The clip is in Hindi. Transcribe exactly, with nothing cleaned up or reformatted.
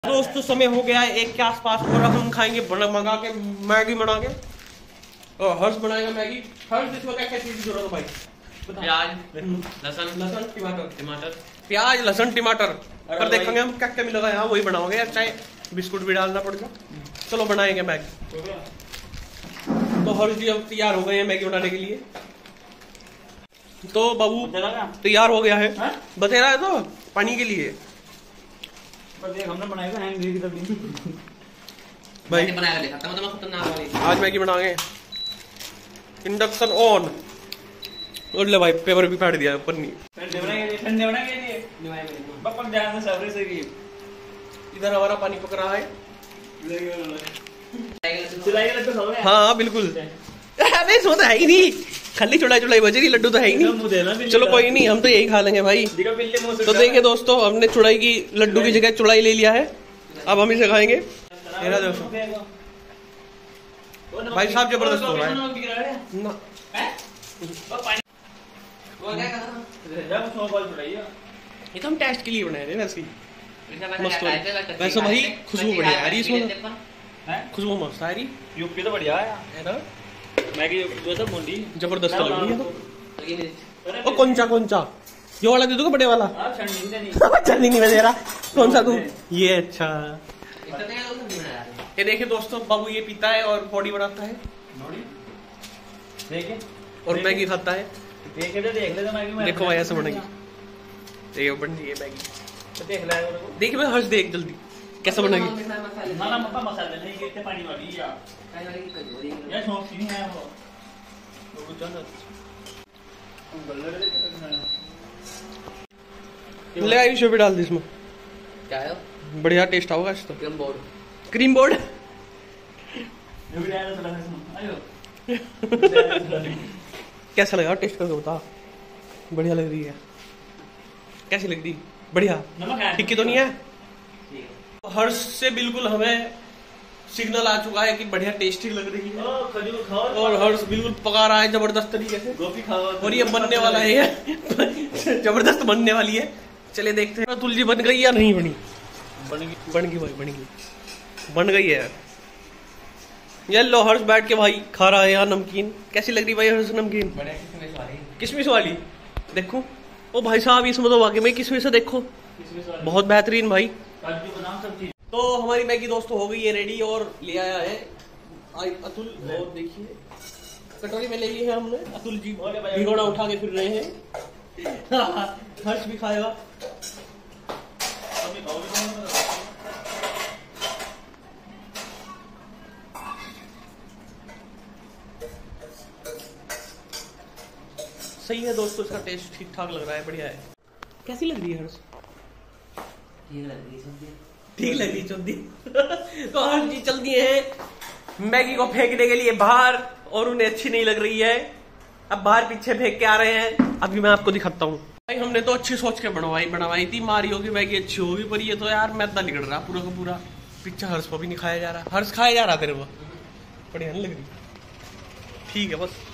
दोस्तों समय हो गया है एक के आसपास और अब हम खाएंगे मंगा के मैगी बना के और हर्ष बनाएगा मैगी। हर्ष इसमें क्या क्या चीज की जरूरत है भाई? प्याज लहसुन लहसुन टमाटर टमाटर प्याज लहसुन टमाटर पर देखेंगे हम क्या क्या मिलेगा यहाँ वही बनाओगे यार, चाहे बिस्कुट भी डालना पड़ेगा। चलो बनाएंगे मैगी। तो हर्ष जी अब तैयार हो गए हैं मैगी बनाने के लिए। तो बाबू तैयार हो गया है, बतेरा है तो पानी के लिए हमने बनाया है भाई बनाया देखा था मतलब खतरनाक वाली। आज मैगी बनाएंगे। इंडक्शन ऑन और ले भाई पेपर भी फाड़ दिया ऊपर नहीं। ठंडे बना के लिए बप्पा ध्यान से सब्र से भी इधर हमारा पानी पक रहा है। हाँ हाँ बिल्कुल। अरे इसमें तो है ही नहीं, खाली चुड़ाई चुड़ाई बज रही, लड्डू तो है ही नहीं। चलो कोई नहीं, हम तो यही खा लेंगे भाई। तो देखिए दोस्तों हमने चुड़ाई की लड्डू की जगह चुड़ाई ले लिया है, अब हम इसे खाएंगे। भाई साहब जबरदस्त हो रहा है ना। ये तो हम टेस्ट के लिए बनाए थे ना इसकी मस्त। वैसे भाई खुशबू बढ़िया आ रही है इसमें, खुशबू मस्त आ रही। यूपी तो बढ़िया है ना मैगी जो सब मुंडी जबरदस्त लग रही है। तो ओ कौन सा कौन सा ये वाला दे दूंगा बड़े वाला? चलनी नहीं दे रहा। कौन सा तू? ये अच्छा। ये देखिए दोस्तों बाबू ये पीता है और बॉडी बनाता है और मैगी खाता है। देखो भाई ऐसे बनेगी, देखो बन रही है मैगी। देख ले देखिए भाई हर्ष देख जल्दी कैसे बनेगी। ना मत मसाले नहीं इतने पानी वाली या या शौक नहीं है वो वो चल ले आई शो भी डाल दी इसमें। क्या है बढ़िया टेस्ट आओगा इसका। क्रीम बोर्ड क्रीम बोर्ड कैसा लगा टेस्ट करके बता। बढ़िया लग रही है। कैसी लग रही? बढ़िया ठीक तो नहीं है। हर्ष से बिल्कुल हमें सिग्नल आ चुका है कि बढ़िया टेस्टी लग रही है और हर्ष बिल्कुल पका रहा है जबरदस्त तरीके से। गोभी खाओ और ये बनने वाला है जबरदस्त बनने वाली है। चलिए देखते हैं तुलसी बन गई या नहीं बनी। बन गई बन गई भाई बन गई बन गई है। ये लो हर्ष बैठ के भाई खा रहा है यार नमकीन। कैसी लग रही भाई हर्ष नमकीन? किशमिश वाली देखो। ओ भाई साहब इसमें तो वाकई में किशमिश है, देखो बहुत बेहतरीन भाई। तो हमारी मैगी दोस्तों हो गई है रेडी और ले आया है अतुल। और देखिए कटोरी में ले ली है हमने। अतुल जी भिगोड़ा उठा के फिर रहे हैं। हर्ष भी खाएगा। सही है दोस्तों, इसका टेस्ट ठीक ठाक लग रहा है, बढ़िया है। कैसी लग रही है हर्ष? ठीक लग रही है ठीक लग रही चौधरी। तो हर्ष जी चल दिए हैं मैगी को फेंकने के लिए बाहर और उन्हें अच्छी नहीं लग रही है। अब बाहर पीछे फेंक के आ रहे हैं, अभी मैं आपको दिखाता हूँ। भाई हमने तो अच्छी सोच के बनवाई बनवाई थी मारियो की मैगी अच्छी होगी, पर ये तो यार मैदा निकल रहा पूरा का पूरा। पीछे हर्ष को भी नहीं खाया जा रहा। हर्ष खाया जा रहा तेरे को बढ़िया नहीं लग रही। ठीक है बस।